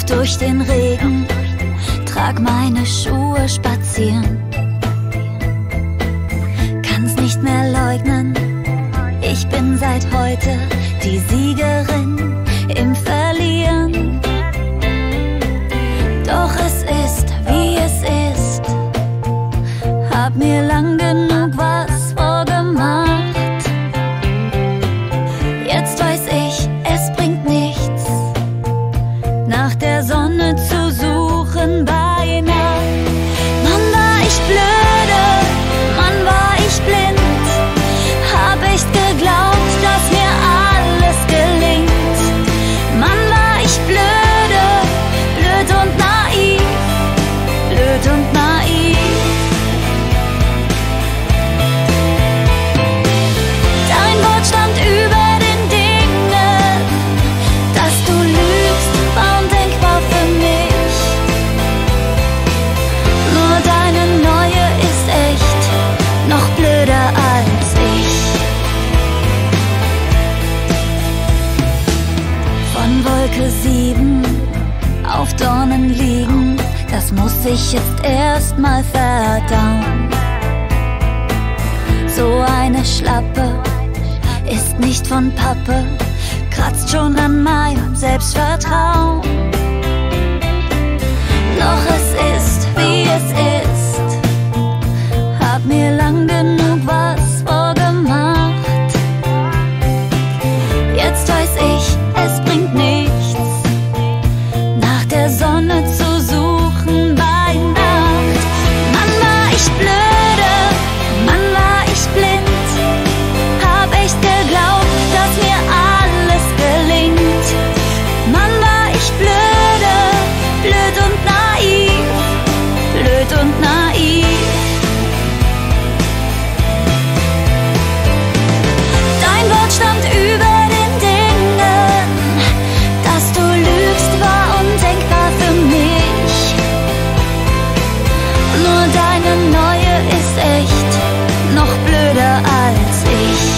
durch den Regen, trag meine Schuhe spazieren. Kann's nicht mehr leugnen, ich bin seit heute die Siegerin im Verlieren. Doch es ist, wie es ist, hab mir lang genug was vorgemacht. Jetzt weiß ich, es bringt nichts, nach der Sonne zu suchen bei Nacht. Mann, war ich blöde, Mann, war ich blind, hab echt geglaubt, dass mir alles gelingt. Mann, war ich blöde, blöd und naiv, blöd und naiv. Dein Wort stand über den Dingen, dass du lügst, war undenkbar für mich. Nur deine neue ist echt noch blöder als ich. Von Wolke 7 auf Dornen liegen, das muss ich jetzt erst mal verdauen. So eine Schlappe ist nicht von Pappe, kratzt schon an meinem Selbstvertrauen. Doch es ist, wie es ist, hab mir lang genug was vorgemacht. Jetzt weiß ich, es bringt nichts, nach der Sonne zu suchen bei Nacht. Mann, war ich blöde, Mann, war ich blind, hab echt geglaubt, dass mir alles gelingt. Mann, war ich blöde, blöd und naiv, blöd und naiv. Dein Wort stand über den Dingen, dass du lügst, war undenkbar für mich. Nur deine neue ist echt noch blöder als ich.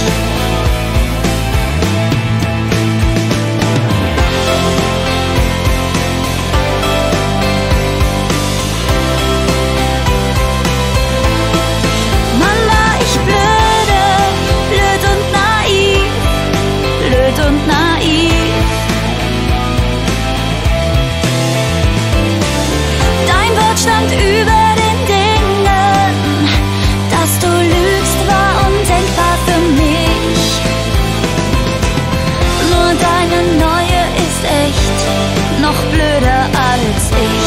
Mann, war ich blöde, blöd und naiv, blöd und naiv. Dein Wort stand über den Dingen, dass du lügst, war undenkbar für mich. Nur deine neue ist echt noch blöder als ich.